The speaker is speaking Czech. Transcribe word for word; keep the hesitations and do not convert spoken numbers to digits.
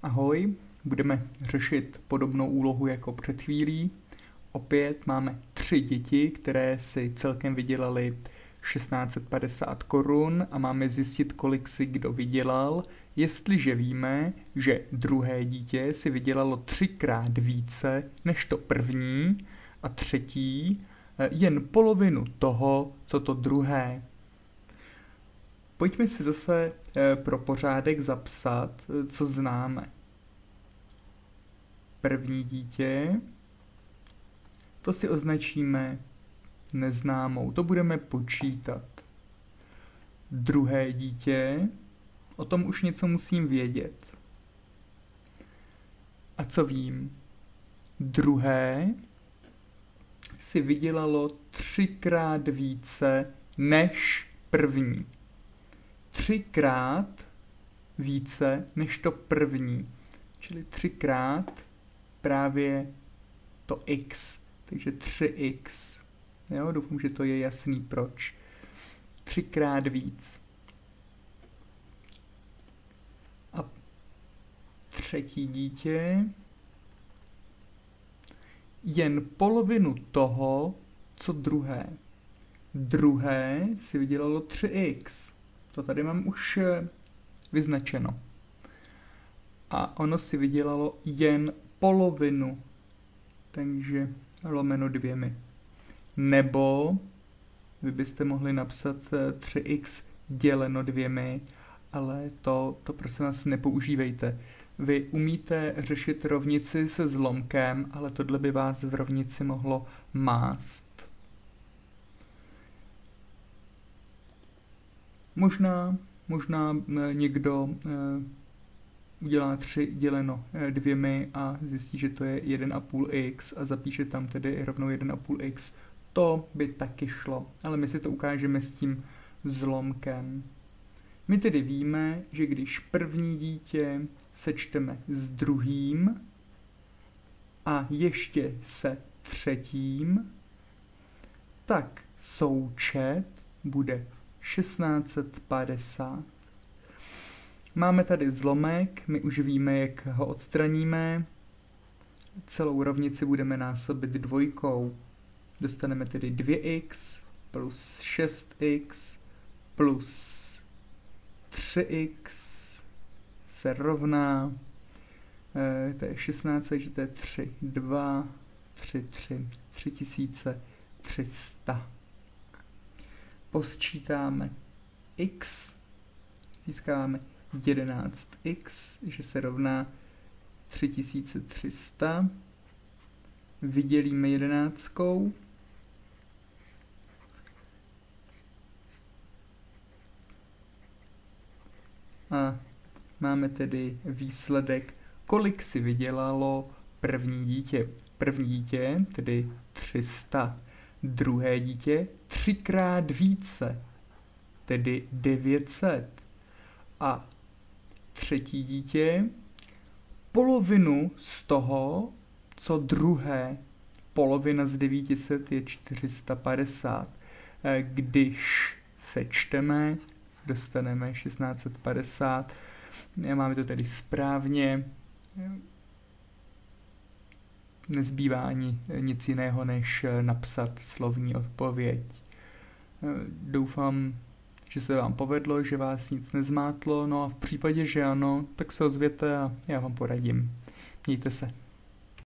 Ahoj, budeme řešit podobnou úlohu jako před chvílí. Opět máme tři děti, které si celkem vydělali tisíc šest set padesát korun a máme zjistit, kolik si kdo vydělal, jestliže víme, že druhé dítě si vydělalo třikrát více než to první a třetí jen polovinu toho, co to druhé. Pojďme si zase pro pořádek zapsat, co známe. První dítě, to si označíme neznámou, to budeme počítat. Druhé dítě, o tom už něco musím vědět. A co vím? Druhé si vydělalo třikrát více než první. Třikrát více než to první. Čili třikrát právě to x. Takže tři x. Jo, doufám, že to je jasný proč. Třikrát víc. A třetí dítě jen polovinu toho, co druhé. Druhé si vydělalo tři x. To tady mám už vyznačeno. A ono si vydělalo jen polovinu. Takže lomeno dvěmi. Nebo vy byste mohli napsat tři x děleno dvěmi, ale to, to prosím vás nepoužívejte. Vy umíte řešit rovnici se zlomkem, ale tohle by vás v rovnici mohlo mást. Možná, možná někdo udělá tři děleno dvěmi a zjistí, že to je jedna celá pět x a zapíše tam tedy rovnou jedna celá pět x. To by taky šlo, ale my si to ukážeme s tím zlomkem. My tedy víme, že když první dítě sečteme s druhým a ještě se třetím, tak součet bude tisíc šest set padesát. Máme tady zlomek, my už víme, jak ho odstraníme. Celou rovnici budeme násobit dvojkou. Dostaneme tedy dvě x plus šest x plus tři x se rovná, e, to je šestnáct, takže to je tři, dva, tři, tři, tři tisíce tři sta. Posčítáme x, získáváme jedenáct x, že se rovná tři tisíce tři sta. Vydělíme jedenáctkou. A máme tedy výsledek, kolik si vydělalo první dítě. První dítě, tedy tři sta. Druhé dítě třikrát více, tedy devět set. A třetí dítě polovinu z toho, co druhé. Polovina z devět set je čtyři sta padesát. Když sečteme, dostaneme tisíc šest set padesát. Máme to tedy správně. Nezbývá ani nic jiného, než napsat slovní odpověď. Doufám, že se vám povedlo, že vás nic nezmátlo. No a v případě, že ano, tak se ozvěte a já vám poradím. Mějte se.